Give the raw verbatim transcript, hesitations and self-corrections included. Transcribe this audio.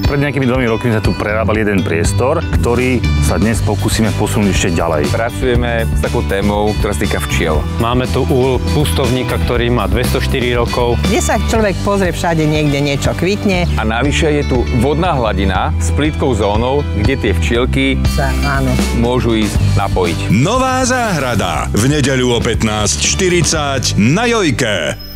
Pred nejakými dvomi rokmi sme tu prerábali jeden priestor, ktorý sa dnes pokúsime posunúť ešte ďalej. Pracujeme s takou témou, ktorá sa týka včiel. Máme tu úl pustovníka, ktorý má dvestoštyri rokov. Kde sa človek pozrie, všade niekde niečo kvitne. A navyše je tu vodná hladina s plítkou zónou, kde tie včielky sa, áno, môžu ísť napojiť. Nová záhrada v nedeľu o pätnásť štyridsať na Jojke.